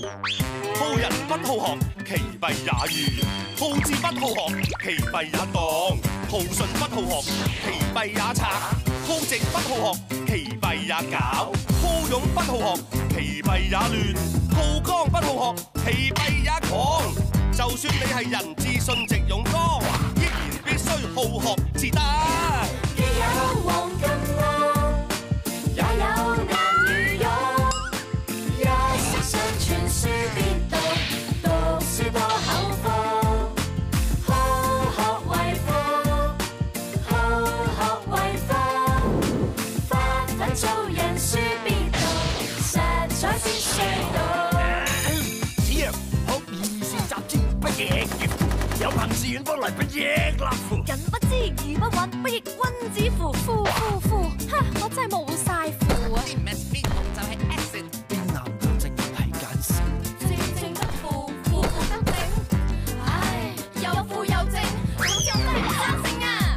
好人不好學，其弊也愚；好智不好學，其弊也當；好信不好學，其弊也賊；好直不好學，其弊也搞；好勇不好學，其弊也亂；好剛不好學，其弊也狂。就算你係人自信直勇剛，依然必須好學至得。 既有黃金屋，也有難如玉。一息尚存，書必讀，讀書多口福。好學為福，好學為福。發奮做人，書必讀，實在必須讀。 子曰：學而時習之，不亦樂乎？有朋自遠方來，不亦樂乎？ 人不知而不愠，不亦君子乎？呼！哈！我真係冇晒符啊！ 就係 acid。邊男到正係揀事， 正得負，負得正。唉，又負又正，好似我真係唔生性啊！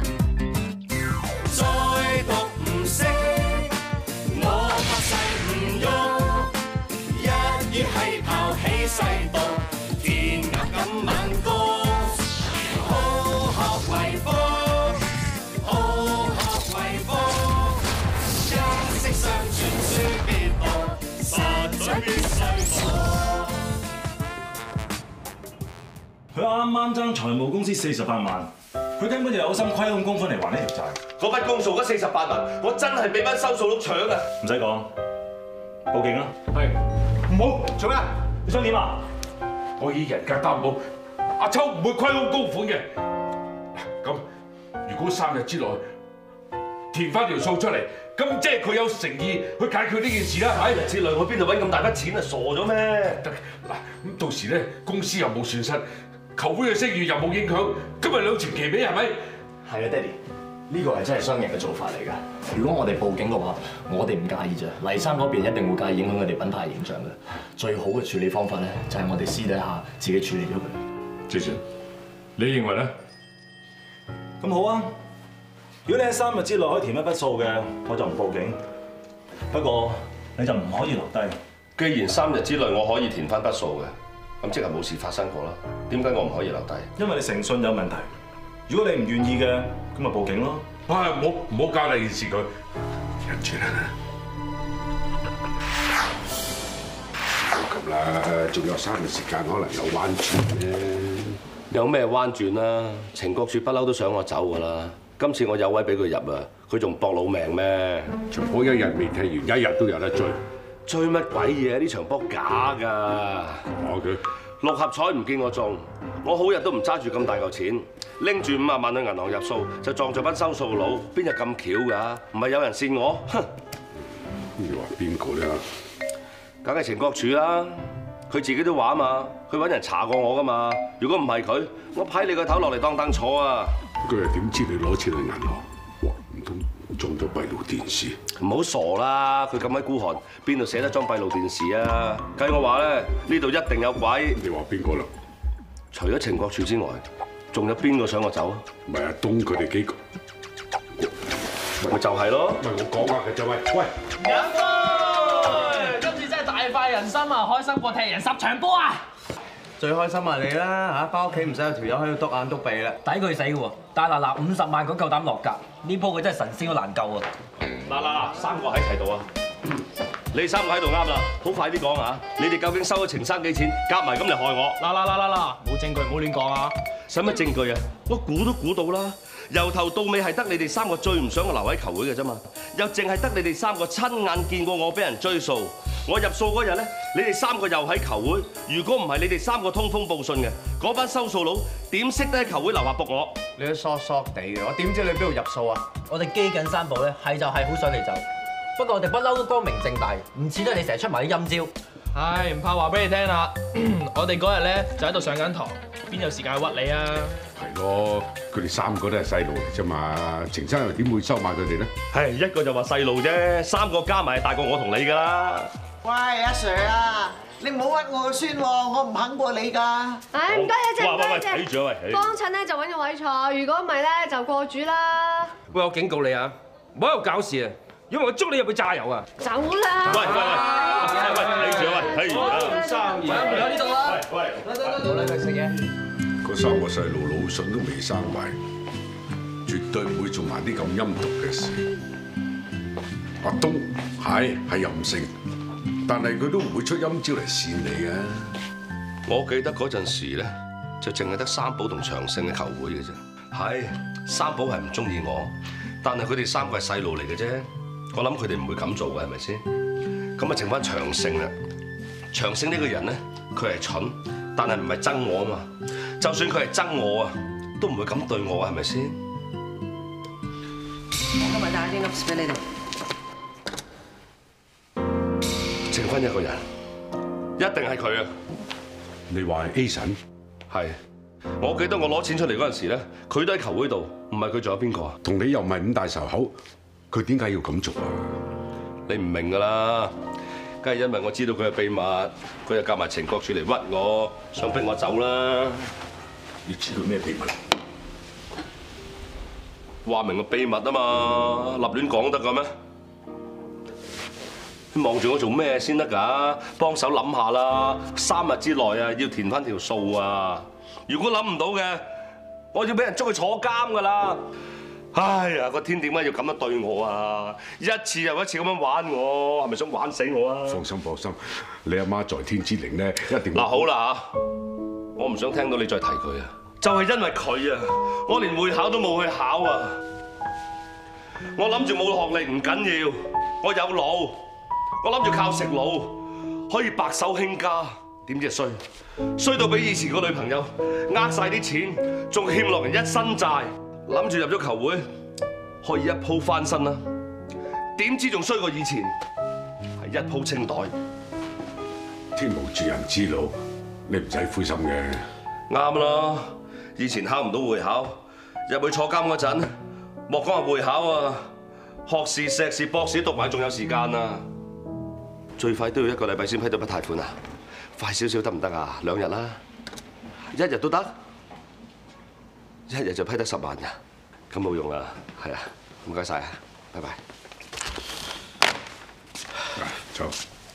再讀唔識，我發誓唔喐。一於係拋棄世道，天涯咁猛高。好學為福，好學為福。一息尚存，書必讀，實在必須讀。 佢啱啱爭財務公司48萬，佢根本就有心虧空公款嚟還呢條債。 嗰筆公數嗰48萬，我真係俾班收數佬搶啊！ 唔使講，報警啦！ 係，唔好做咩？ 你想點啊？ 我以人格擔保，阿秋唔會虧空公款嘅。咁如果3日之內填翻條數出嚟，咁即係佢有誠意去解決呢件事啦，係咪？ 之內我邊度揾咁大筆錢啊？傻咗咩？ 得嗱，咁到時咧公司又冇損失，球會嘅聲譽又冇影響，今日兩全其美係咪？ 係啊，爹哋，呢個係真係雙贏嘅做法嚟㗎。如果我哋報警嘅話，我哋唔介意啫。黎生嗰邊一定會介意影響佢哋品牌形象嘅。最好嘅處理方法咧，就係我哋私底下自己處理咗佢。 Jason，你認為咧？ 咁好啊！如果你喺3日之內可以填一筆數嘅，我就唔報警。不過你就唔可以留低。 既然3日之內我可以填翻筆數嘅，咁即係冇事發生過啦。點解我唔可以留低？ 因為你誠信有問題。如果你唔願意嘅，咁咪報警咯。 唉，唔好交代件事佢，忍住啦。 咁啦，仲有3日時間，可能有彎轉咧。 有咩彎轉啦？程國柱不嬲都想我走㗎啦。今次我有位俾佢入啊，佢仲搏老命咩？ 場波1日未踢完，1日都有得追。 追乜鬼嘢？呢場波假㗎。 我佢 6合彩唔見我中，我好日都唔揸住咁大嚿錢，拎住50萬去銀行入數，就撞咗班收數佬，邊有咁巧㗎？唔係有人騙我？哼！ 你話邊個咧？ 梗係程國柱啦，佢自己都話啊嘛，佢揾人查過我㗎嘛。如果唔係佢，我批你個頭落嚟當凳坐啊！ 佢又點知你攞錢去銀行？哇！唔通裝咗閉路電視？ 唔好傻啦！佢咁鬼孤寒，邊度捨得裝閉路電視啊？計我話咧，呢度一定有鬼。 你話邊個啦？ 除咗程國柱之外，仲有邊個想我走啊？ 唔係阿東佢哋幾個？ 咪就係咯。 唔係我講下嘅啫，喂！ 飲杯！今次真係大快人心啊！開心過踢人10場波啊！ 最開心係你啦嚇，翻屋企唔使有條友喺度篤眼篤鼻啦， 抵佢死喎！但係嗱50萬佢夠膽落格，呢鋪佢真係神仙都難救啊！ 嗱，3個喺齊度啊！你3個喺度啱啦，好快啲講啊！你哋究竟收咗程生幾錢？夾埋咁嚟害我？ 嗱，冇證據唔好亂講啊！ 使乜證據啊？我估都估到啦，由頭到尾係得你哋3個最唔想我留喺球會嘅啫嘛，又淨係得你哋3個親眼見過我俾人追數。我入數嗰日咧，你哋3個又喺球會。如果唔係你哋3個通風報信嘅，嗰班收數佬點識得喺球會樓下仆我？ 你都疏疏地嘅，我點知你邊度入數啊？ 我哋基緊3步咧，係就係好想你走。不過我哋不嬲都光明正大，唔似得你成日出埋啲陰招。 唉，唔怕話俾你聽啦，我哋嗰日咧就喺度上緊堂，邊有時間屈你啊？ 係咯，佢哋3個都係細路嚟啫嘛，程生又點會收買佢哋咧？ 係一個就話細路啫，3個加埋大過我同你㗎啦。 喂，阿 Sir 啊，你唔好屈我個孫喎，我唔肯過你㗎。 唉，唔該啊，謝唔該睇住啊喂！ 幫襯咧就揾個位坐，如果唔係咧就過主啦。 喂，我警告你啊，唔好喺度搞事啊！ 因為我捉你入去榨油啊！ 走啦！ 喂，睇住啊喂， 生意唔喺呢度啦！好啦，去食嘢。 嗰3個細路腦筍都未生埋，絕對唔會做埋啲咁陰毒嘅事。阿東係任性，但係佢都唔會出陰招嚟跣你嘅。 我記得嗰陣時咧，就淨係得三寶同長勝嘅球會嘅啫。係，三寶係唔中意我，但係佢哋3個係細路嚟嘅啫。我諗佢哋唔會咁做嘅，係咪先？咁啊，剩翻長勝啦。長勝呢個人咧，佢係蠢，但係唔係憎我啊嘛。就算佢係憎我啊，都唔會咁對我啊，係咪先？ 我今日帶啲 notes 俾你哋。 剩翻一個人，一定係佢啊！ 你話係 A 神？ 係，我記得我攞錢出嚟嗰陣時咧，佢都喺球會度，唔係佢仲有邊個啊？ 同你又唔係5大仇口，佢點解要咁做啊？ 你唔明㗎啦，梗係因為我知道佢嘅秘密，佢就夾埋情國處嚟屈我，想逼我走啦。 你知佢咩秘密？ 話明個秘密啊嘛，立亂講得㗎咩？你望住我做咩先得㗎？幫手諗下啦，3日之內啊要填翻條數啊！如果諗唔到嘅，我要俾人捉去坐監㗎啦！哎呀，個天點解要咁樣對我啊？一次又一次咁樣玩我，係咪想玩死我啊？ 放心，你阿媽在天之靈咧，一定會。 嗱好啦嚇，我唔想聽到你再提佢啊！就係因為佢啊，我連會考都冇去考啊！我諗住冇學歷唔緊要，我有腦。我諗住靠食腦可以白手興家，點知衰到比以前個女朋友呃晒啲錢，仲欠落人一身債。諗住入咗球會可以一鋪翻身啦，點知仲衰過以前，係一鋪清袋。 天無絕人之路，你唔使灰心嘅。 啱啦，以前考唔到會考，入去坐監嗰陣，莫講話會考啊，學士、碩士、博士讀埋仲有時間啊！最快都要1個禮拜先批到筆貸款啊！快少少得唔得啊？2日啦，1日都得，1日就批得10萬㗎，咁冇用啦，係啊，唔該晒啊，拜拜。 走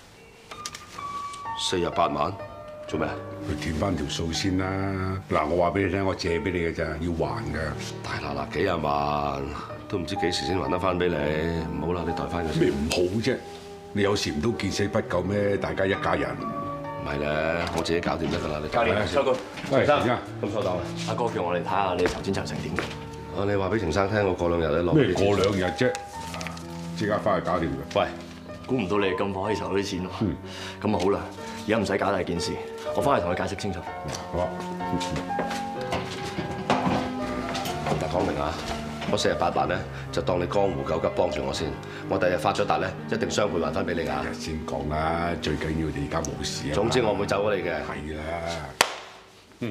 4日8萬，做咩啊？ 去填翻條數先啦。嗱，我話俾你聽，我借俾你嘅咋，要還㗎。 大嗱幾廿萬，都唔知幾時先還得翻俾你。唔好啦，你袋翻佢先。 咩唔好啫？你有時唔都見死不救咩？大家一家人。 唔係咧，我自己搞掂得㗎啦。你教練，收工。 喂， 生， 咁收檔啊！ 阿哥叫我哋睇下你頭先長成點嘅。 啊，你話俾程生聽，我過2日咧落。 咩過2日啫？即刻翻去搞掂佢。 喂，估唔到你咁快可以籌到啲錢喎。咁啊好啦，而家唔使搞大件事，我翻去同佢解釋清楚。 好啊。 嗱，講明啊！嗰4日8萬咧，就當你江湖救急幫住我先。我第日發咗達咧，一定雙倍還翻俾你㗎。 先講啦，最緊要你而家冇事啊。 總之我唔會走咗你嘅。 係啦。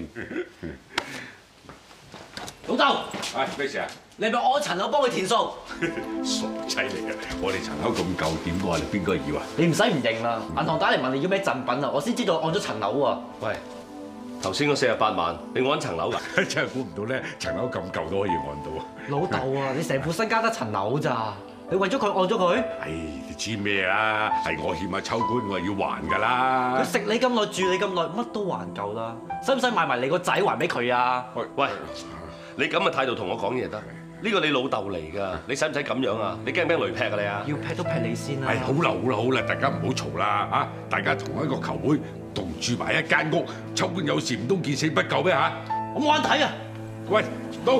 老豆， 係咩事啊？ 你係咪我層樓幫佢填數？ 傻仔嚟嘅，我哋層樓咁舊，點過你邊個要啊？ 你唔使唔認啦，銀行打嚟問你要咩贈品啊，我先知道按咗層樓啊。 喂，頭先嗰4日8萬，你按層樓㗎？ 真係估唔到咧，層樓咁舊都可以按到啊！ 老豆啊，你成副身家得層樓咋？你為咗佢按咗佢？ 唉，你知咩啊？係我欠阿秋官，我係要還㗎啦。 佢食你咁耐，住你咁耐，乜都還夠啦。使唔使賣埋你個仔還俾佢啊？ 喂，你咁嘅態度同我講嘢得？呢個你老豆嚟㗎，你使唔使咁樣啊？你驚唔驚雷劈啊你啊？ 要劈都劈你先啦。 係好啦好啦好啦，大家唔好嘈啦嚇！大家同一個球會，同住埋一間屋，秋官有事唔通見死不救咩嚇？ 我冇眼睇啊！ 喂，到。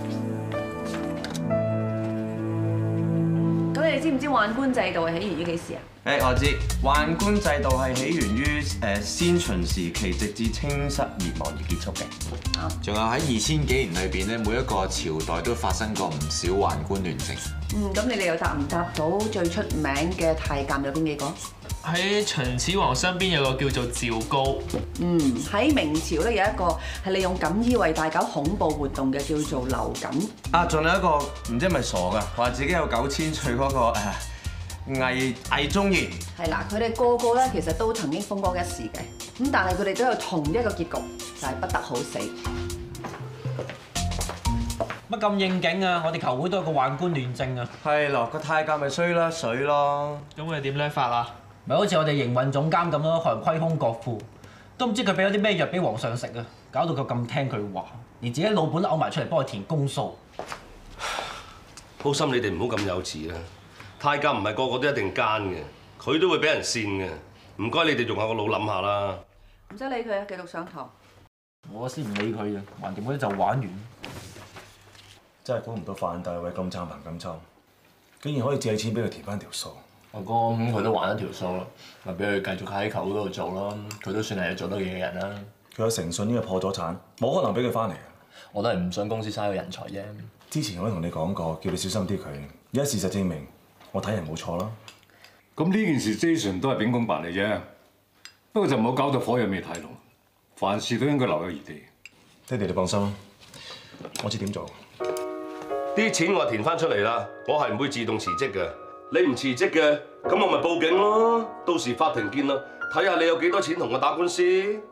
咁你知唔知宦官制度係起源於幾時啊？ 我知宦官制度係起源於先秦時期，直至清室滅亡而結束嘅。 仲有喺2000幾年裏邊咧，每一個朝代都發生過唔少宦官亂政。 咁你哋又答唔答到最出名嘅太監有邊幾個？ 喺秦始皇身邊有個叫做趙高。 喺明朝咧有一個係利用錦衣衛大搞恐怖活動嘅，叫做劉瑾。 仲有一個唔知係咪傻㗎，話自己有9000歲嗰個魏忠賢。 係啦，佢哋個個咧其實都曾經風光一時嘅，咁但係佢哋都有同一個結局，就係不得好死。 乜咁應景啊！我哋球會都有個宦官亂政啊。 係咯，個太監咪衰啦水咯。 咁佢點叻法啊？ 咪好似我哋營運總監咁咯，害人虧空國庫，都唔知佢俾咗啲咩藥俾皇上食啊！搞到佢咁聽佢話，連自己老本都嘔埋出嚟幫佢填公數。 好心你哋唔好咁幼稚啦！太監唔係個個都一定奸嘅，佢都會俾人扇嘅。唔該，你哋用下個腦諗下啦。 唔使理佢啊，繼續上堂。 我先唔理佢啊，橫掂嗰啲就玩完。 真係估唔到范大偉咁撐彭錦秋，竟然可以借錢俾佢填翻條數。 阿哥咁佢都還一條數咯，咪俾佢繼續喺球嗰度做咯。佢都算係有做得嘢嘅人啦。 佢有誠信呢個破咗產，冇可能俾佢翻嚟嘅。 我都係唔想公司嘥個人才啫。 之前我都同你講過，叫你小心啲佢。而家事實證明，我睇人冇錯啦。 咁呢件事 Jason 都係秉公辦理啫，不過就唔好搞到火藥味太濃。凡事都應該留有餘地。 爹哋你放心，我知點做。 啲錢我填翻出嚟啦，我係唔會自動辭職嘅。你唔辭職嘅，咁我咪報警咯。到時法庭見啦，睇下你有幾多錢同我打官司。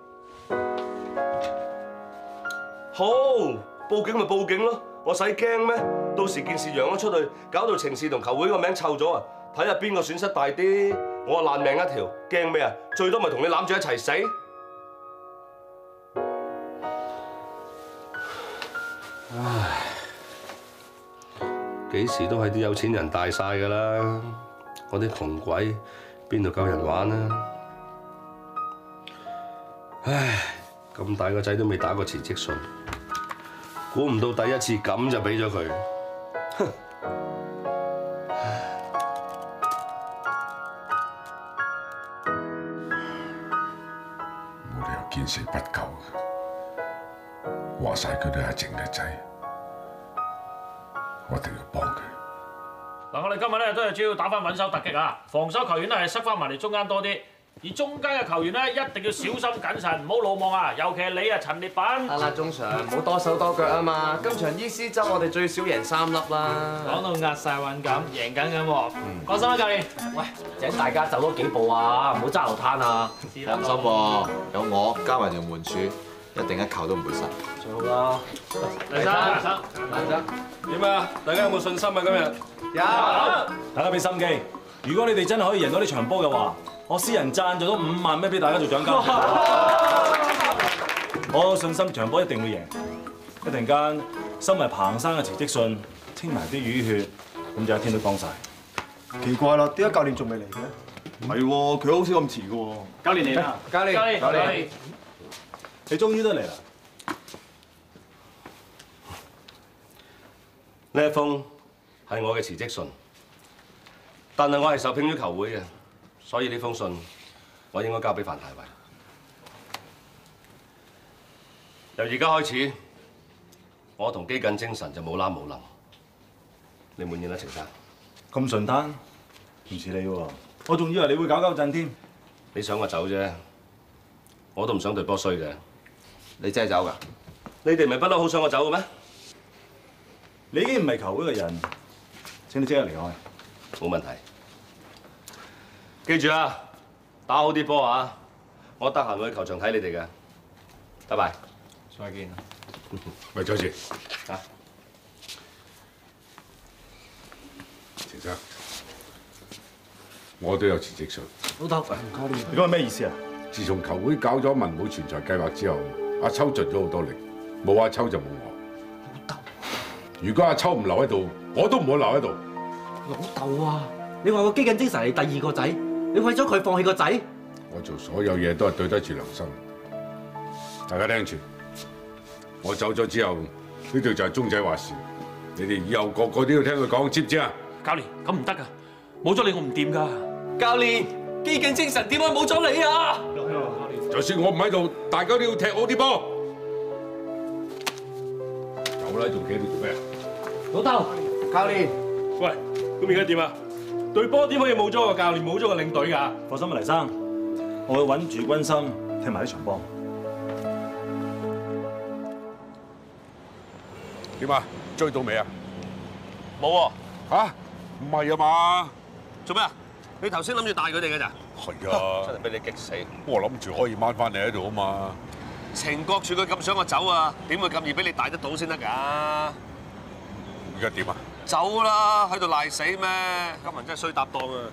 好，報警咪報警咯，我使驚咩？到時件事揚咗出去，搞到程氏同球會個名臭咗啊！睇下邊個損失大啲。我爛命一條，驚咩啊？最多咪同你攬住一齊死。唉，幾時都係啲有錢人大晒㗎啦，我啲窮鬼邊度夠人玩啊？唉，咁大個仔都未打過辭職信，估唔到第一次咁就俾咗佢，哼！ 冇理由見死不救嘅，話晒佢都係阿靜嘅仔。我一定要幫佢。 嗱，我哋今日咧都係主要打翻穩守突擊啊，防守球員咧係塞翻埋嚟中間多啲，而中間嘅球員咧一定要小心謹慎，唔好魯莽啊！尤其係你啊，陳烈品。 得啦，鐘 Sir，唔好多手多腳啊嘛！今場醫師執我哋最少贏3粒啦。 講到壓晒韻咁，贏緊咁喎。放心啦，教練。 喂，請大家走多幾步啊，唔好揸流攤啊！ 放心喎，有我加埋條門柱，一定一球都唔會失。 最好啦。 黎生， 點啊？大家有冇信心啊？今日有，大家俾心機。如果你哋真係可以贏到呢場波嘅話，我私人贊助咗5萬蚊俾大家做獎金。我有信心場波一定會贏。一陣間收埋彭生嘅辭職信，清埋啲淤血，咁就一天都光晒。 奇怪啦，點解教練仲未嚟嘅？唔係喎，佢好少咁遲嘅喎。 教練嚟啦！教練， 你終於都嚟啦！ 呢一封係我嘅辭職信，但係我係受聘於球會嘅，所以呢封信我應該交俾范大偉。由而家開始，我同基緊精神就冇攬冇楞。你滿意啦，程生？ 咁順單，唔似你喎，我仲以為你會搞震添。 你想我走啫，我都唔想隊波衰嘅。 你真係走㗎？ 你哋咪不嬲好想我走嘅咩？ 你已經唔係球會嘅人，請你即刻離開。 冇問題。記住啊，打好啲波啊！我得閒會去球場睇你哋嘅。拜拜。 再見。 喂，再見。 啊， 程生，我都有辭職信。 老豆， 你講係咩意思啊？ 自從球會搞咗文武全才計劃之後，阿秋盡咗好多力，冇阿秋就冇我。老豆，如果阿秋唔留喺度，我都唔會留喺度。 老豆啊，你話個基緊精神係第2個仔，你為咗佢放棄個仔？ 我做所有嘢都係對得住良心。大家聽住，我走咗之後，呢度就係鐘仔話事。你哋以後個個都要聽佢講，知唔知啊？ 教練，咁唔得㗎，冇咗你我唔掂㗎。 教練，基緊精神點解冇咗你啊？ 就算我唔喺度，大家都要踢好啲波。走啦，仲企喺度做咩啊？ 老豆， 教練，喂，咁而家點啊？隊波點可以冇咗個教練，冇咗個領隊㗎？ 放心啊，黎生，我會穩住軍心，踢埋呢場波。 點啊？追到未啊？ 冇喎。 嚇？唔係啊嘛？ 做咩啊？你頭先諗住帶佢哋嘅咋？ 係啊。 真係俾你激死！ 我諗住可以掹翻你喺度啊嘛。 程國柱佢咁想我走啊，點會咁易俾你帶得到先得㗎？ 而家點啊？ 走啦，喺度賴死咩？今日真係衰搭檔啊！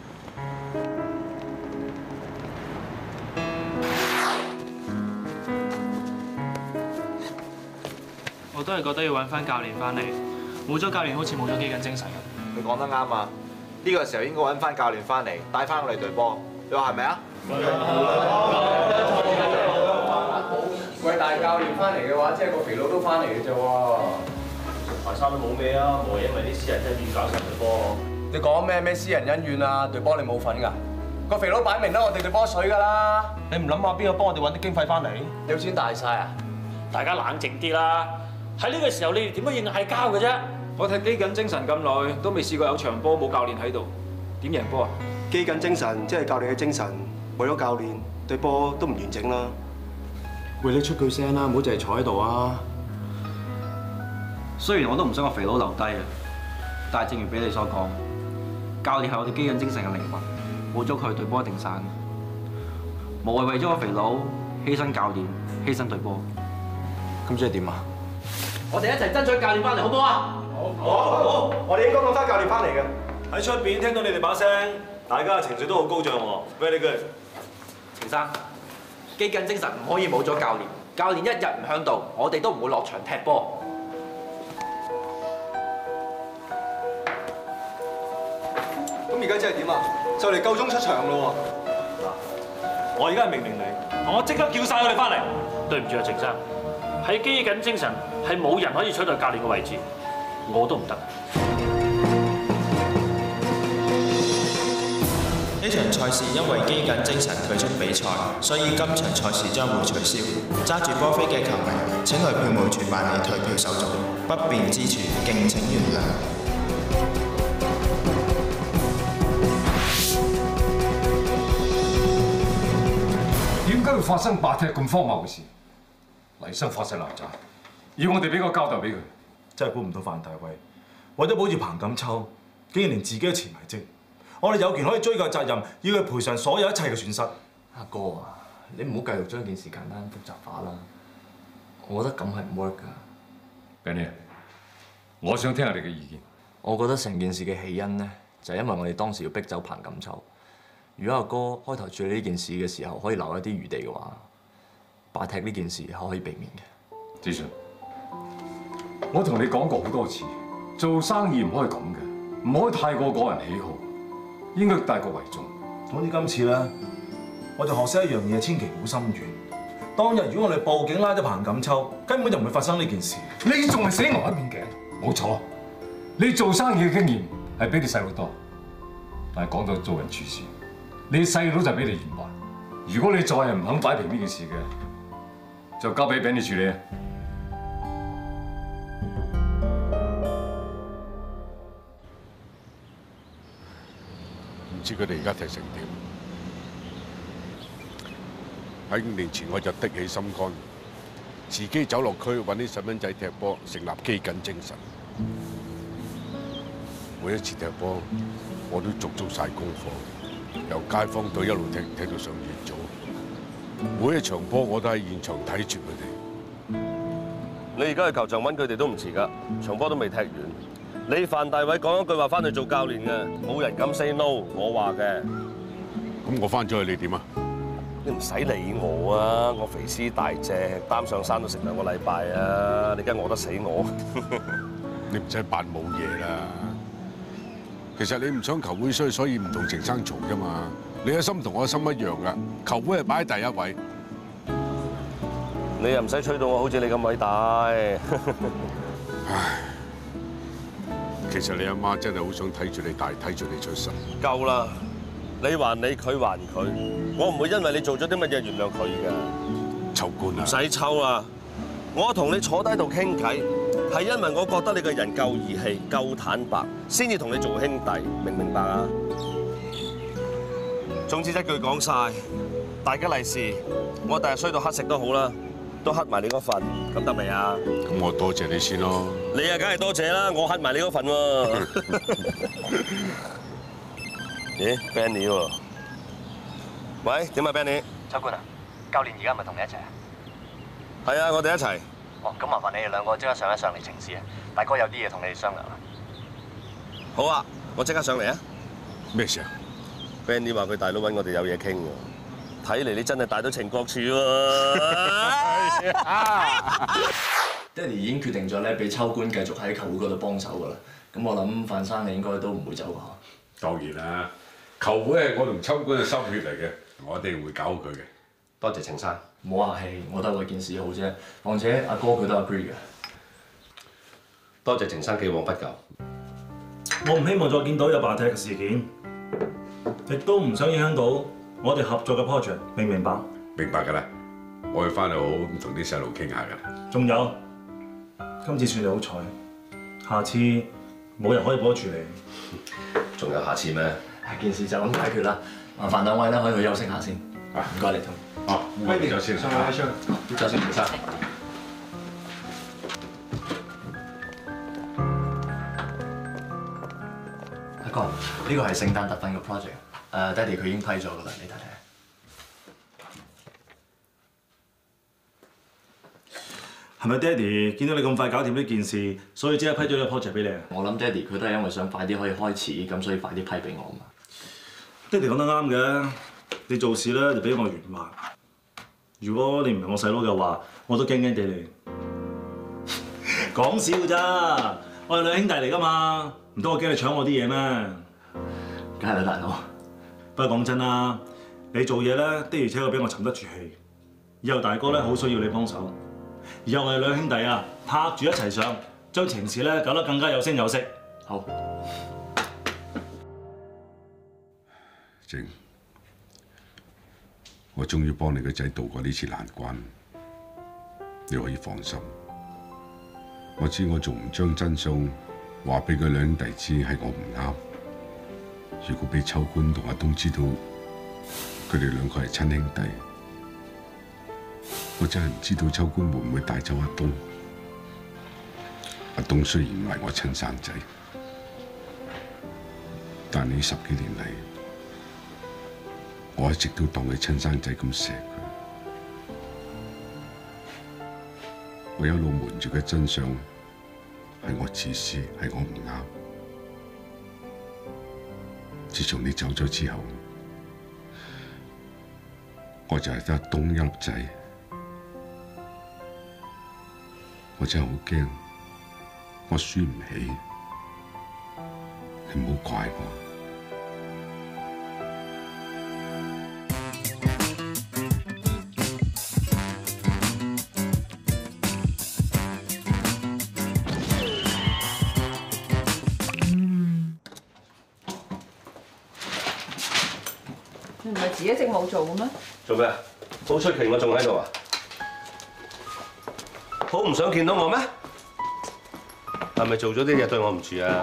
我都係覺得要揾翻教練翻嚟，冇咗教練好似冇咗基緊精神咁。 你講得啱啊！呢個時候應該揾翻教練翻嚟，帶翻我哋隊波。你話係咪啊？ 喂，大教練翻嚟嘅話，即係個肥佬都翻嚟嘅啫喎。 台山都冇咩啊，無謂因為啲私人恩怨搞成隊波。 你講咩私人恩怨啊？隊波你冇份㗎。個肥佬擺明得我哋隊波水㗎啦。 你唔諗下邊個幫我哋揾啲經費翻嚟？ 有錢大晒啊！ 大家冷靜啲啦。喺呢個時候，你哋點樣應嗌交嘅啫？ 我踢基緊精神咁耐，都未試過有場波冇教練喺度，點贏波啊？ 基緊精神即係教練嘅精神，為咗教練，對波都唔完整啦。 喂，你出句聲啦，唔好淨係坐喺度啊！ 雖然我都唔想個肥佬留低啊，但係正如俾你所講，教練係我哋基緊精神嘅靈魂，冇咗佢隊波一定散。無謂為咗個肥佬犧牲教練，犧牲隊波。 咁即係點啊？ 我哋一齊爭取教練翻嚟，好唔好啊？ 好，我哋應該揾翻教練翻嚟嘅。 喺出邊聽到你哋把聲，大家嘅情緒都好高漲喎。Very good， 程生，基緊精神唔可以冇咗教練，教練一日唔響度，我哋都唔會落場踢波。 咁而家即係點啊？就嚟夠鐘出場咯喎！ 我而家係命令你，同我即刻叫晒佢哋翻嚟。 對唔住啊，程生，喺基緊精神係冇人可以取代教練嘅位置，我都唔得。 呢場賽事因為基緊精神退出比賽，所以今場賽事將會取消。揸住波飛嘅球迷請去票務處辦理退票手續，不便之處敬請原諒。 點解會發生白踢咁荒謬嘅事？黎生發誓鬧詐，要我哋俾個交代俾佢。 真係估唔到范大衛為咗保住彭錦秋，竟然連自己都辭埋職。我哋有權可以追究責任，要佢賠償所有一切嘅損失。 阿哥啊，你唔好繼續將件事簡單複雜化啦。我覺得咁係唔 work 㗎。 Benny，我想聽下你嘅意見。 我覺得成件事嘅起因呢，就係因為我哋當時要逼走彭錦秋。如果阿哥開頭處理呢件事嘅時候可以留一啲餘地嘅話，白踢呢件事係可以避免嘅。 志順，我同你講過好多次，做生意唔可以咁嘅，唔可以太過個人喜好，應該大局為重。 總之今次咧，我就學識一樣嘢，千祈唔好心軟。當日如果我哋報警拉咗彭錦秋，根本就唔會發生呢件事。 你仲係死牛一邊頸，冇錯。你做生意嘅經驗係比你細佬多，但係講到做人處事，你細佬就比你圓滑。如果你再係唔肯擺平呢件事嘅，就交俾你處理。 唔知佢哋而家踢成點？喺5年前我就的起心肝，自己走落區揾啲細蚊仔踢波，成立基緊精神。每一次踢波，我都做足晒功課，由街坊隊一路踢到上乙組。每一場波我都喺現場睇住佢哋。 你而家去球場揾佢哋都唔遲㗎，場波都未踢完。你范大偉講一句話翻去做教練嘅，冇人敢 say no， 我話嘅。 咁我翻咗去你點啊？ 你唔使理我啊！我肥屍大隻，擔上山都成2個禮拜啊！你梗係餓得死我。 你唔使扮冇嘢啦。其實你唔想球會衰，所以唔同程生嘈啫嘛。你嘅心同我嘅心一樣㗎，球會係擺喺第一位。 你又唔使吹到我好似你咁偉大。 唉，其實你阿媽真係好想睇住你大，睇住你出世。 夠啦！你還你，佢還佢，我唔會因為你做咗啲乜嘢原諒佢㗎。 秋官啊！ 唔使抽啦！我同你坐低度傾偈，係因為我覺得你個人夠義氣、夠坦白，先至同你做兄弟，明唔明白啊？總之一句講晒，大吉利是，我第日衰到黑食都好啦，都乞埋你嗰份，咁得未啊？ 咁我多謝你先咯。 你啊，梗係多謝啦，我乞埋你嗰份喎。咦 ，Benny 喎？喂，點啊 ，Benny？ 秋官啊，教練而家係咪同你一齊啊？ 係啊，我哋一齊。 哦，咁麻煩你哋2個即刻上嚟情事啊！大哥有啲嘢同你哋商量啊。 好啊，我即刻上嚟啊！ 咩事啊 ？Benny 話佢大佬揾我哋有嘢傾喎，睇嚟你真係大到情國處喎！ 爹哋已經決定咗咧，俾秋官繼續喺球會嗰度幫手噶啦。咁我諗范生你應該都唔會走啩。 當然啦，球會係我同秋官嘅心血嚟嘅，我哋會搞好佢嘅。 多謝程生， 唔好客氣，我都係為件事好啫。況且阿哥佢都 agree 嘅。 多謝程生既往不咎。 我唔希望再見到有罷踢嘅事件，亦都唔想影響到我哋合作嘅 project， 明唔明白？ 明白㗎啦，我會翻嚟好好咁同啲細路傾下㗎。 仲有，今次算你好彩，下次冇人可以幫得住你。 仲有下次咩？ 件事就咁解決啦。麻煩兩位咧可以去休息下先。唔該你同。 哦，威廉，先上嚟， 走先，唔該。阿哥，呢個係聖誕特訓嘅 project， 爹哋佢已經批咗㗎啦，你睇睇。 係咪爹哋見到你咁快搞掂呢件事，所以即刻批咗呢個 project 俾你啊？ 我諗爹哋佢都係因為想快啲可以開始，咁所以快啲批俾我嘛。 爹哋講得啱嘅，你做事咧就俾我圓滑。如果你唔係我細佬嘅話，我都驚驚地你。講笑咋，我係兩兄弟嚟㗎嘛，唔通我驚你搶我啲嘢咩？ 梗係啦，大佬。 不過講真啦，你做嘢咧的而且確俾我沉得住氣。以後大哥咧好需要你幫手。以後我哋兩兄弟啊，拍住一齊上，將情事咧搞得更加有聲有色。 好。 靜，我終於幫你個仔渡過呢次難關，你可以放心。我知我仲唔將真相話俾佢兩兄弟知係我唔啱。如果俾秋官同阿東知道佢哋兩個係親兄弟，我真係唔知道秋官會唔會帶走阿東。阿東雖然唔係我親生仔，但呢10幾年嚟，我一直都當佢親生仔咁錫佢。我一路瞞住嘅真相係我自私，係我唔啱。自從你走咗之後，我就係得阿東一粒仔。我真係好驚，我輸唔起，你唔好怪我。 你唔係自己一直冇做嘅咩？ 做咩啊？好出奇，我仲喺度啊！好唔想見到我咩？係咪做咗啲嘢對我唔住啊？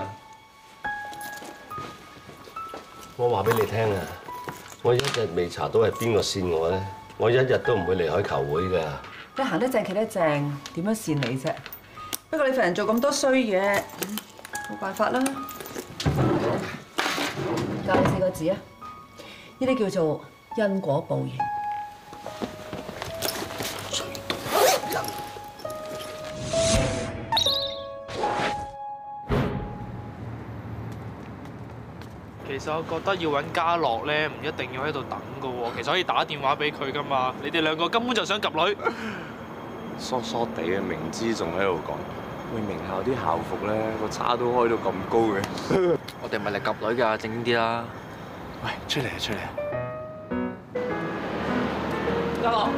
我話俾你聽啊！我一日未查到係邊個扇我咧，我一日都唔會離開球會㗎。 你行得正企得正，點樣扇你啫？不過你份人做咁多衰嘢，冇辦法啦。教你4個字啊！呢啲叫做因果報應。 其實我覺得要揾家樂咧，唔一定要喺度等噶喎，其實可以打電話俾佢噶嘛。你哋兩個根本就想及女， 疏疏地嘅，明知仲喺度講。喂，名校啲校服咧個叉都開到咁高嘅。 我哋唔係嚟及女㗎，正經啲啦。 喂，出嚟啊，出嚟啊！ 家樂，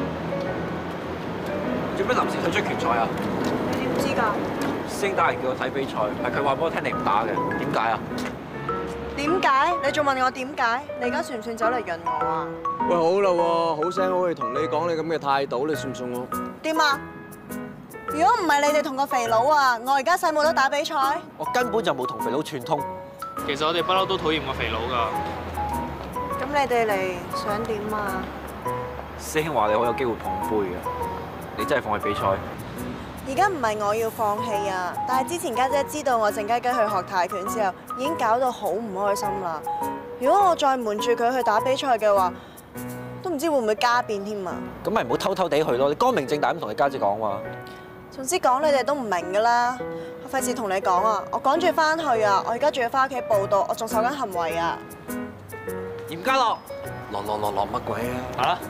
做咩臨時退出決賽啊？ 你點知㗎？ 師兄大人叫我睇比賽，係佢話俾我聽你唔打嘅，點解啊？ 點解？你仲問我點解？你而家算唔算走嚟潤我啊？ 喂，好啦喎，好聲好氣同你講你咁嘅態度，你信唔信我？ 點啊？如果唔係你哋同個肥佬啊，我而家使冇得打比賽？ 我根本就冇同肥佬串通。 其實我哋不嬲都討厭個肥佬㗎。 咁你哋嚟想點啊？ 師兄話你好有機會捧杯嘅，你真係放棄比賽？ 而家唔係我要放棄啊，但係之前家姐知道我靜雞雞去學泰拳之後，已經搞到好唔開心啦。如果我再瞞住佢去打比賽嘅話，都唔知會唔會加變添啊！ 咁咪唔好偷偷地去咯，你光明正大咁同你家姐講喎。 總之講你哋都唔明㗎啦， 我費事同你講啊，我趕住翻去啊，我而家仲要翻屋企報到，我仲受緊行為啊。 嚴家樂， 落乜鬼啊？ 係啦。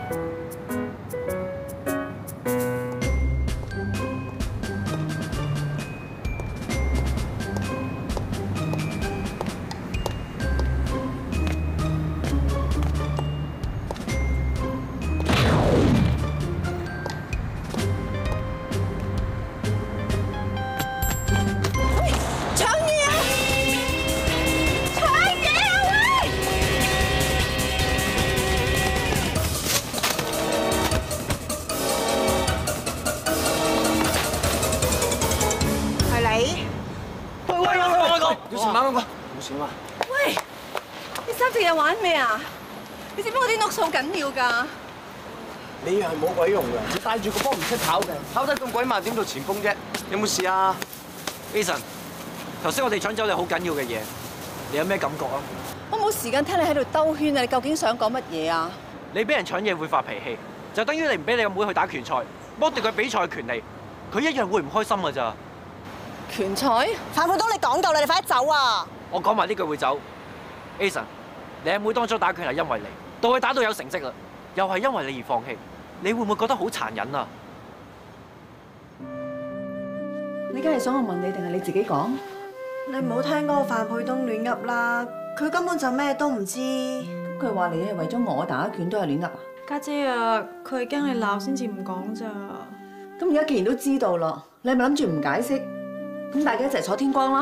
喂，你三隻嘢玩咩啊？你知唔知我啲 notes 好緊要㗎？ 你係冇鬼用㗎，你帶住個波唔識跑嘅，跑得咁鬼慢，點做前鋒啫？有冇事啊 ？Eason，頭先我哋搶走你好緊要嘅嘢，你有咩感覺啊？ 我冇時間聽你喺度兜圈啊！你究竟想講乜嘢啊？ 你俾人搶嘢會發脾氣，就等於你唔俾你個妹去打拳賽，剝奪佢比賽嘅權利，佢一樣會唔開心㗎咋？ 拳賽？ 范佩東，你講夠啦，你快啲走啊！ 我講埋呢句會走。Eason，你阿妹當初打拳係因為你，到佢打到有成績啦，又係因為你而放棄，你會唔會覺得好殘忍啊？ 你梗係想我問你定係你自己講？ 你唔好聽嗰個范佩東亂噏啦，佢根本就咩都唔知。 咁佢話你係為咗我打拳都係亂噏啊？ 家姐啊，佢係驚你鬧先至唔講咋。 咁而家既然都知道啦，你係咪諗住唔解釋？咁大家一齊坐天光啦。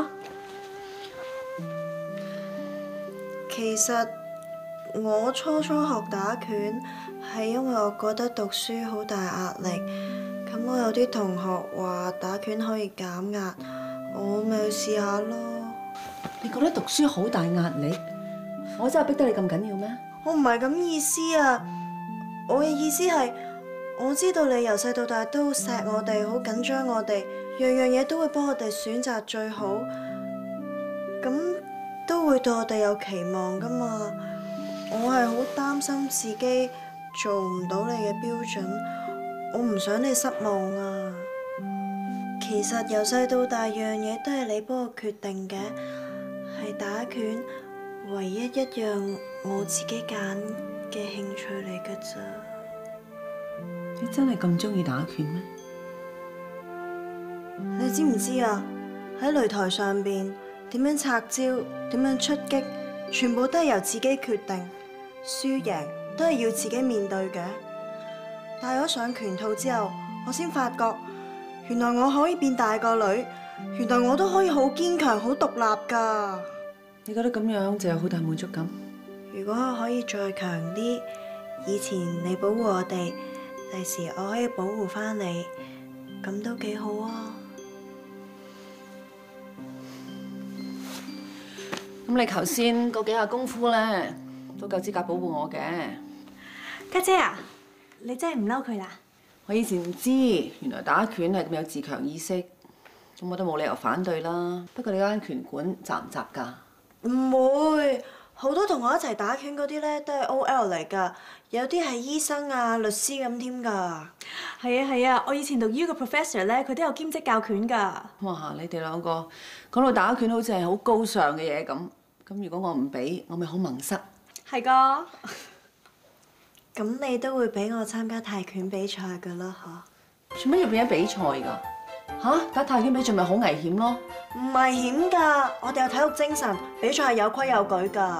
其實我初學打拳係因為我覺得讀書好大壓力，咁我有啲同學話打拳可以減壓，我咪去試下咯。 你覺得讀書好大壓力？我真係逼得你咁緊要咩？ 我唔係咁意思啊，我嘅意思係我知道你由細到大都好錫我哋，好緊張我哋，樣樣嘢都會幫我哋選擇最好，咁都會對我哋有期望㗎嘛。我係好擔心自己做唔到你嘅標準，我唔想你失望啊。其實由細到大樣嘢都係你幫我決定嘅，係打拳唯一一樣我自己揀嘅興趣嚟㗎咋。 你真係咁鍾意打拳咩？ 你知唔知啊？喺擂台上邊點樣拆招，點樣出擊，全部都係由自己決定，輸贏都係要自己面對嘅。戴咗上拳套之後，我先發覺原來我可以變大個女，原來我都可以好堅強、好獨立噶。 你覺得咁樣就有好大滿足感？ 如果我可以再強啲，以前你保護我哋，第時我可以保護返你，咁都幾好啊！ 咁你頭先嗰幾下功夫咧，都夠資格保護我嘅。 家姐啊，你真係唔嬲佢啦？ 我以前唔知，原來打拳係咁有自強意識，咁我都冇理由反對啦。不過你嗰間拳館雜唔雜㗎？ 唔會，好多同我一齊打拳嗰啲咧都係 OL 嚟㗎，有啲係醫生啊、律師咁添㗎。 係啊係啊，我以前讀 U 嘅 professor 咧，佢都有兼職教拳㗎。 哇！你哋兩個講到打拳好似係好高尚嘅嘢咁，咁如果我唔俾，我咪好矇塞。 係㗎。 咁你都會俾我參加泰拳比賽㗎啦，嚇？ 做乜要變咗比賽㗎？嚇！打泰拳比賽咪好危險咯？ 唔危險㗎，我哋有體育精神，比賽係有規有矩㗎。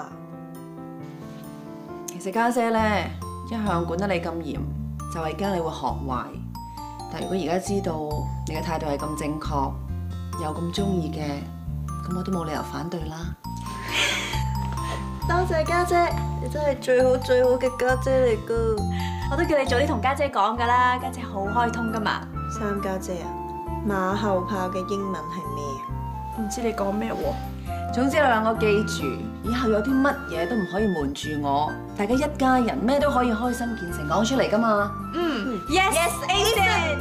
其實家姐咧一向管得你咁嚴，就係驚你會學壞。但如果而家知道你嘅態度係咁正確，又咁中意嘅，咁我都冇理由反對啦。 多謝家姐，你真係最好最好嘅家姐嚟㗎。 我都叫你早啲同家姐講㗎啦，家姐好開通㗎嘛。 三家姐啊，馬後炮嘅英文係咩啊？ 唔知你講咩喎？ 總之你兩個記住，以後有啲乜嘢都唔可以瞞住我，大家一家人咩都可以開心見誠講出嚟㗎嘛。 Yes, Aiden。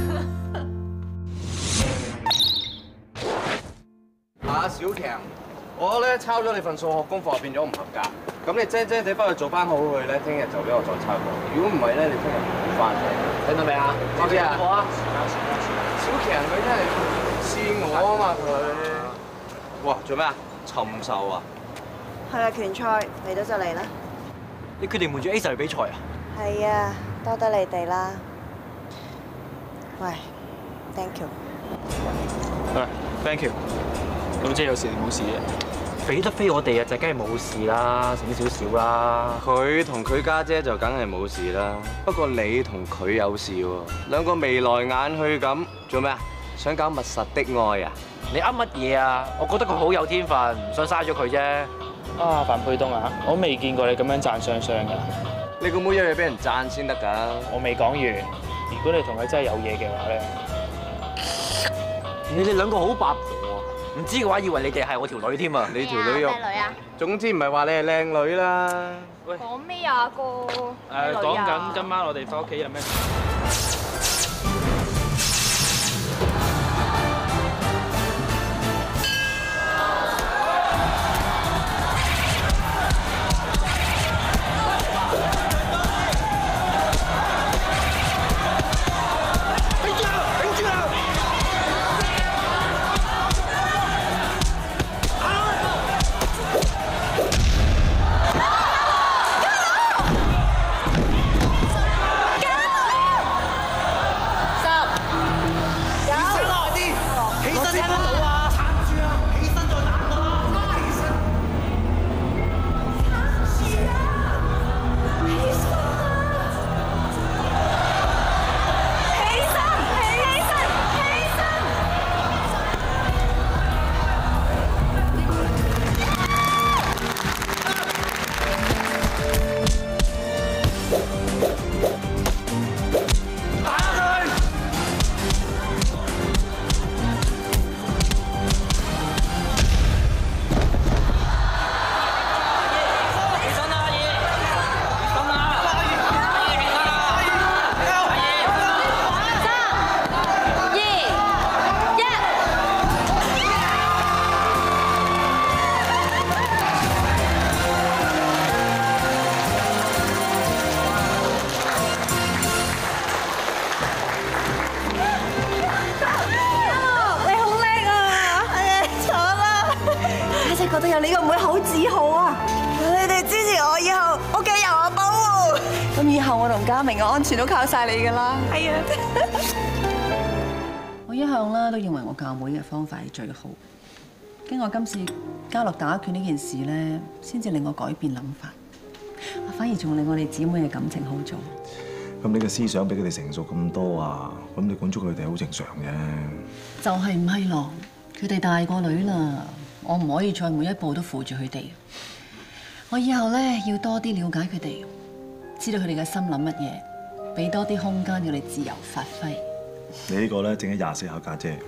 阿小強，我咧抄咗你份數學功課，變咗唔合格。咁你精精地翻去做翻好佢咧，聽日就俾我再抄過。如果唔係咧，你聽日唔好翻嚟，聽到未啊？知唔知啊？好啊。小強佢真係〜 試我啊嘛佢。哇，做咩啊？尋仇啊？ 係啊，拳賽嚟到就嚟啦。 你決定瞞住 A 去比賽啊？ 係啊，多得你哋啦。喂 ，thank you。 喂 ，thank you。咁即係有事定冇事嘅？ 俾得飛我哋啊，就梗係冇事啦，醒少少啦。 佢同佢家姐就梗係冇事啦，不過你同佢有事喎，兩個眉來眼去咁，做咩啊？想搞密實的愛啊？ 你噏乜嘢啊？我覺得佢好有天分，唔想嘥咗佢啫。 啊，范沛東啊，我未見過你咁樣讚雙雙㗎。 你個妹有嘢俾人讚先得㗎。 我未講完，如果你同佢真係有嘢嘅話咧， 你哋兩個好八婆喎！唔知嘅話，以為你哋係我條女添啊！ 你條女肉。 咩女啊？ 總之唔係話你係靚女啦。 喂， 講咩啊哥？ 講緊今晚我哋翻屋企有咩？ 覺得有你個妹好自豪啊！你哋支持我以後，屋企由我保護。咁以後我同家明嘅安全都靠晒你㗎啦。係啊。 我一向啦都認為我教妹嘅方法係最好。經過今次嘉樂打拳呢件事咧，先至令我改變諗法。反而仲令我哋姊妹嘅感情好咗。 咁你嘅思想比佢哋成熟咁多啊，咁你管束佢哋好正常嘅。 就係唔係咯？佢哋大個女啦。我唔可以再每一步都扶住佢哋。我以後咧要多啲了解佢哋，知道佢哋嘅心諗乜嘢，俾多啲空間佢哋自由發揮。 你呢個咧正係24考家姐。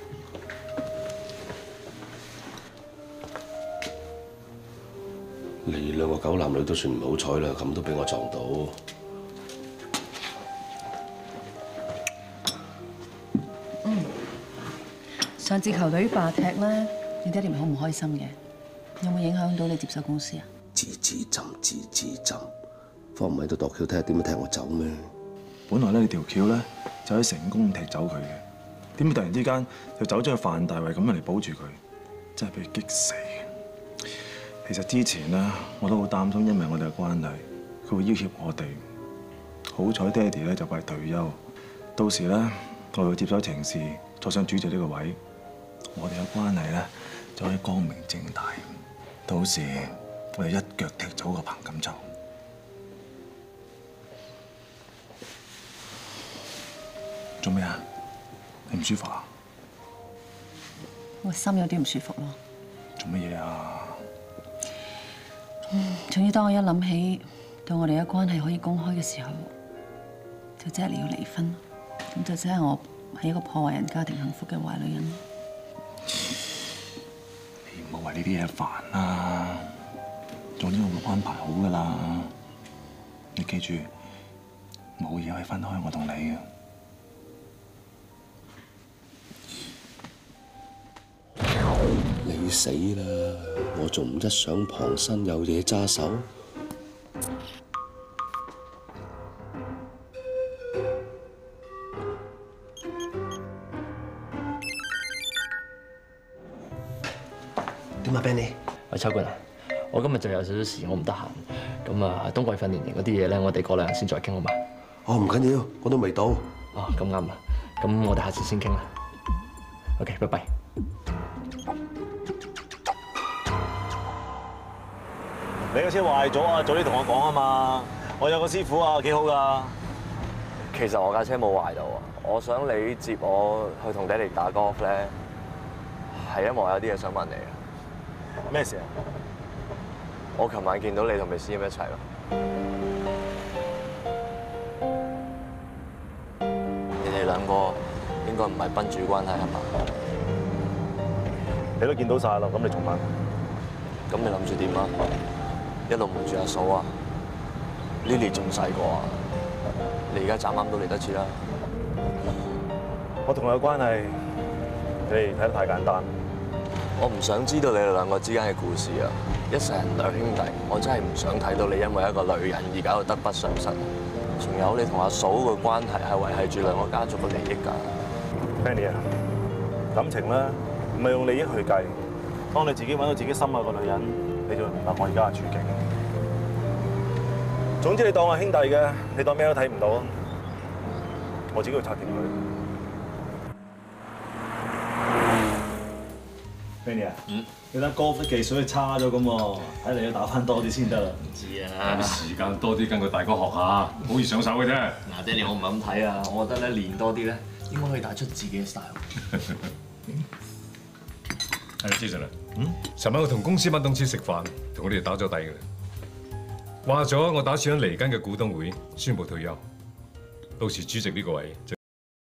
你兩個狗男女都算唔好彩啦，咁都俾我撞到。 上次球隊罷踢咧。你爹哋咪好唔開心嘅，有冇影響到你接手公司啊？ 自斟，方唔喺度度橋睇下點樣踢我走咩？ 本來咧你條橋咧就可以成功踢走佢嘅，點解突然之間就走咗去范大衛咁樣嚟保住佢，真係俾佢激死嘅。其實之前咧我都好擔心，因為我哋嘅關係，佢會要挾我哋。好彩爹哋咧就快退休，到時咧我會接手程事，坐上主席呢個位，我哋嘅關係咧就可以光明正大。到時我哋一腳踢走個彭錦秋。做咩啊？你唔舒服啊？ 我心有啲唔舒服咯。 做乜嘢啊？ 仲要當我一諗起到我哋嘅關係可以公開嘅時候，就真係你要離婚，咁就真係我係一個破壞人家庭幸福嘅壞女人。 你唔好為呢啲嘢煩啦，總之我會安排好噶啦。你記住，冇嘢可以分開我同你嘅。 你死啦！我仲唔一上旁身有嘢揸手？ 點啊 ，Benny？ 喂，秋官啊，我今日就有少少事，我唔得閒。咁啊，冬季訓練營嗰啲嘢咧，我哋過2日先再傾好嘛？ 哦，唔緊要，我都未到。 哦，咁啱啦。咁我哋下次先傾啦。OK， 拜拜。 你個車壞咗啊，早啲同我講啊嘛！我有個師傅啊，幾好噶。 其實我架車冇壞到啊，我想你接我去同爹哋打 golf 咧，係因為我有啲嘢想問你啊。 咩事啊？ 我琴晚見到你同Miss Yim一齊咯。你哋兩個應該唔係賓主關係係嘛？ 你都見到晒啦，咁你仲問？ 咁你諗住點啊？一路瞞住阿嫂啊 ？Lily 仲細個啊？你而家斬啱都嚟得切啦。 我同佢嘅關係，你哋睇得太簡單。 我唔想知道你哋兩個之間嘅故事啊！一世人兩兄弟，我真係唔想睇到你因為一個女人而搞到得不償失。仲有你同阿嫂嘅關係係維繫住兩個家族嘅利益㗎。 Benny 啊，感情咧唔係用利益去計。當你自己揾到自己心愛個女人，你就會明白我而家嘅處境。總之你當我兄弟嘅，你當咩都睇唔到。我自己去拆掂佢。Benny 啊，你睇golf技術差咗咁喎，睇嚟要打翻多啲先得啦。 唔知啊，時間多啲跟個大哥學下，好易上手嘅啫。 嗱，爹哋我唔係咁睇啊，我覺得咧練多啲咧，應該可以打出自己嘅 style。 係，Jason啊，尋晚我同公司乜董事食飯，同我哋打咗底嘅啦。話咗我打算喺嚟緊嘅股東會宣布退休，到時主席呢個位就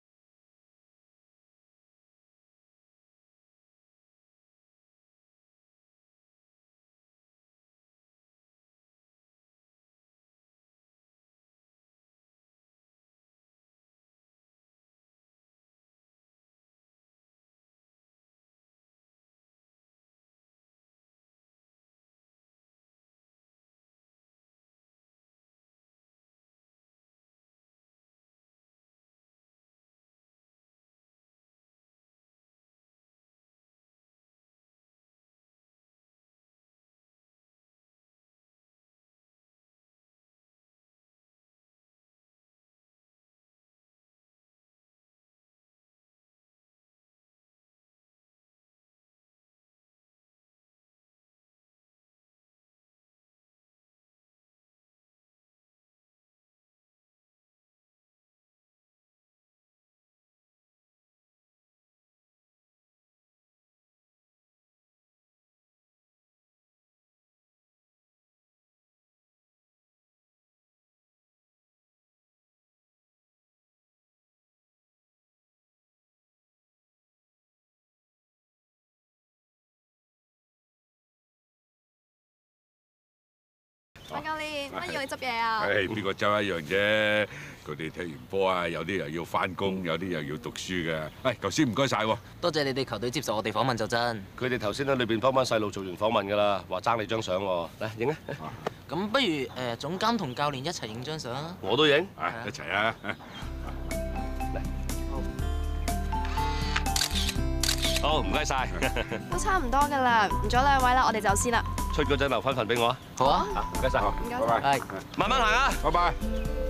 范教練，乜要你執嘢啊？ 唉，邊個周一樣啫？佢哋踢完波啊，有啲又要翻工，有啲又要讀書嘅。喂，頭先唔該晒喎。 多謝你哋球隊接受我哋訪問就真。 佢哋頭先喺裏邊幫班細路做完訪問㗎啦，話爭你張相喎。嚟影啊！ 咁不如總監同教練一齊影張相啊！ 我都影， 一齊啊！ 好，唔該晒。 都差唔多㗎啦，唔阻兩位啦，我哋走先啦。 出嗰陣留翻份俾我啊！ 好啊， 唔該晒， 唔該晒， 拜拜。慢慢行啊！ 拜拜。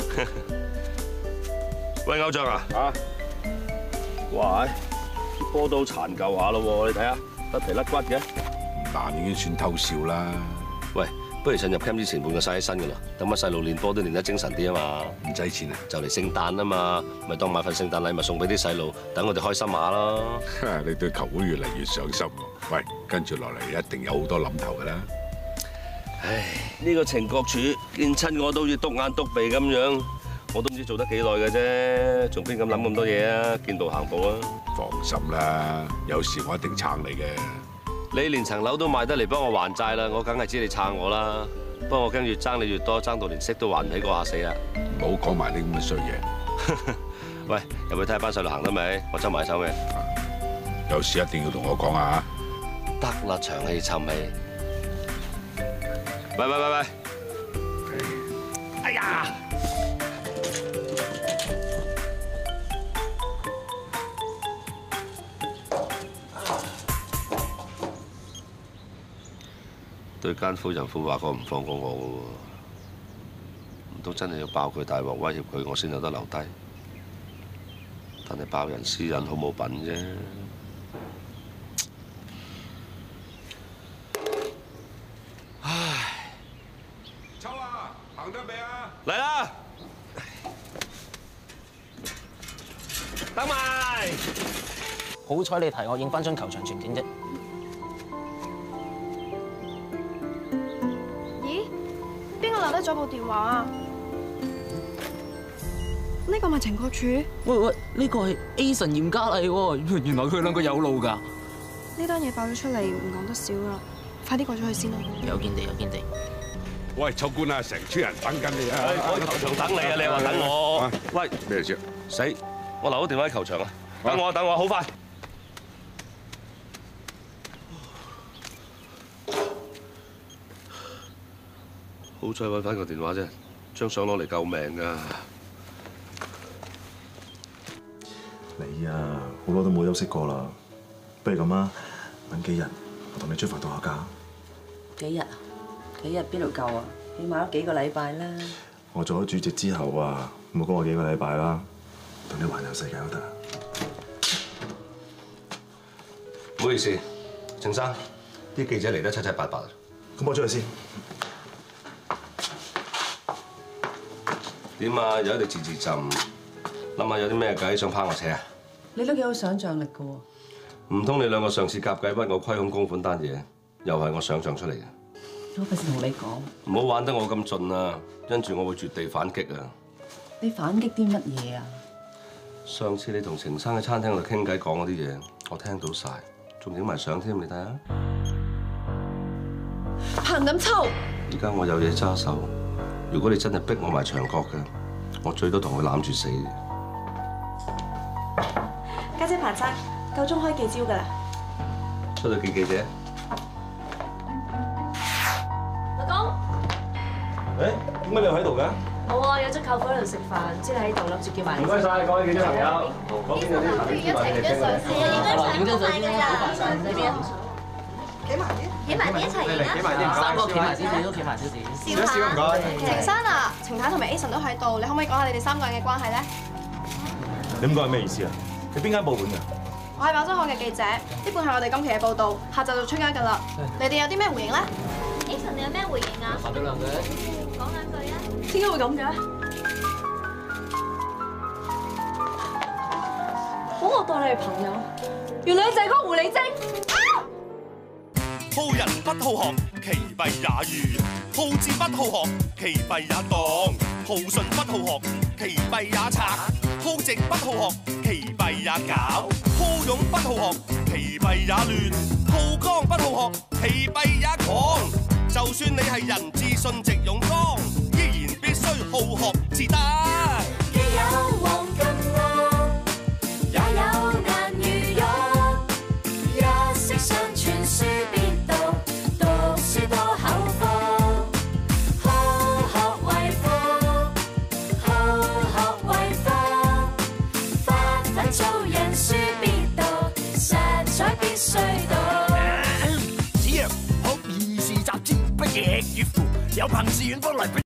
喂，偶像啊！哇！啲波都殘舊下咯喎，你睇下，甩皮甩骨嘅。 但已經算偷笑啦。 喂，不如趁入 camp 之前換個晒起身㗎咯，等乜細路練波都練得精神啲啊嘛。 唔使錢啊！ 就嚟聖誕啊嘛，咪當買份聖誕禮物送俾啲細路，等我哋開心下咯。 你對球會越嚟越上心喎。喂，跟住落嚟一定有好多諗頭㗎啦。 唉，呢個程國柱見親我都要篤眼篤鼻咁樣，我都唔知做得幾耐嘅啫，仲邊咁諗咁多嘢啊？見步行步啊！ 放心啦，有時我一定撐你嘅。 你連層樓都賣得嚟幫我還債啦，我梗係知你撐我啦。不過我驚越爭你越多，爭到連息都還唔起，嗰下死啦！ 唔好講埋啲咁嘅衰嘢。 喂，入去睇下班細路行得未？我執埋手嘅。 有事一定要同我講啊！ 得啦，長氣沉氣。喂！哎呀！ 對奸夫淫婦話過唔放過我嘅喎，唔通真係要爆佢大鑊威脅佢，我先有得留低？但係爆人私隱好冇品啫。唉， 秋啊，行得未啊？ 嚟啦！等埋。 好彩你提我影翻張球場全景啫。 咦？邊個留低咗部電話啊？呢個咪情確處？ 喂，呢個係 Ason 嚴家嚟喎，原來佢兩個有路㗎。 呢單嘢爆咗出嚟，唔講得少啦，快啲過咗去先啦。 有見地，有見地。 喂，秋官啊，成村人等緊你啊！ 我喺球場等你啊，你又話等我？喂， 咩事？ 死！我留咗電話喺球場啊！等我，好快。好彩揾翻個電話啫，張相攞嚟救命㗎。 你啊，好耐都冇休息過啦。不如咁啊，揾幾日，我同你出發度下假。 幾日啊？幾日邊度夠啊？起碼都幾個禮拜啦。 我做咗主席之後啊，唔好講我幾個禮拜啦，同你環遊世界都得。 唔好意思，程生，啲記者嚟得七七八八。 咁我出去先。 點啊？有一滴字浸，諗下有啲咩計想拋我車啊？ 你都幾有想像力㗎喎。 唔通你兩個上次夾計屈我虧空公款單嘢，又係我想像出嚟嘅？ 我費事同你講。 唔好玩得我咁盡啊！跟住我會絕地反擊啊！ 你反擊啲乜嘢啊？ 上次你同程生喺餐廳度傾偈講嗰啲嘢，我聽到晒，仲影埋相添，你睇下。 彭錦秋。 而家我有嘢揸手，如果你真係逼我埋牆角嘅，我最多同佢攬住死。 家姐彭生，夠鐘開記招㗎啦。 出去見記者。 老公。 誒，點解你又喺度嘅？ 冇啊，有咗舅父喺度食飯，知你喺度，諗住叫埋你。 唔該晒各位記者朋友。嗰邊有啲朋友一齊影張相先。 影張相先啊！呢邊。 企埋啲，企埋啲一齊影啊！ 三個企埋少少，企埋少少。 少少唔該。程生啊，程太同埋 Ason 都喺度，你可唔可以講下你哋三個人嘅關係咧？ 你咁講係咩意思啊？你邊間報館㗎？ 我係《馬洲行》嘅記者，呢本係我哋今期嘅報導，下晝就出街㗎啦。你哋有啲咩回應咧 ？Ason，你有咩回應啊？ 發表兩句。 講兩句啊！點解會咁嘅？好，我當你係朋友，原來你就係嗰個狐狸精。 好人不好學，其弊也愚；好智不好學，其弊也當；好信不好學，其弊也賊；好直不好學，其弊也搞；好勇不好學，其弊也亂；好剛不好學，其弊也狂。就算你係人智信直勇剛，依然必須好學至得。既有黃金屋，也有顏如玉，一息尚存書必讀，讀書多口福，好學為福，好學為福，發奮做人書必讀，實在必須讀。子曰：學而時習之，不亦樂乎？有朋自遠方來。